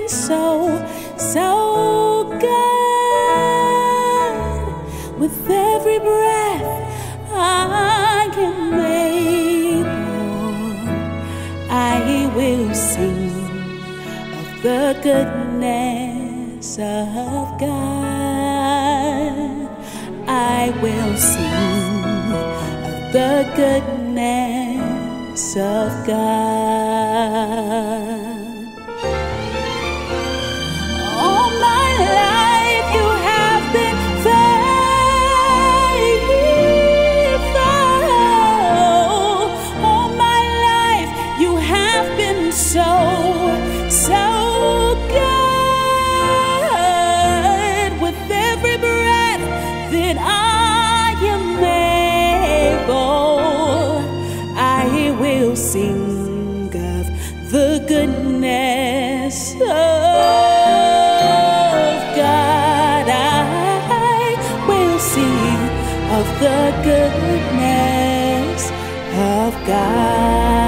been so, so good. With every breath I am able, I will sing of the goodness of God. I will sing of the goodness of God. All my life you have been faithful. All my life you have been so, so good. With every breath that I am able, I will sing of the goodness of God. I will sing of the goodness of God.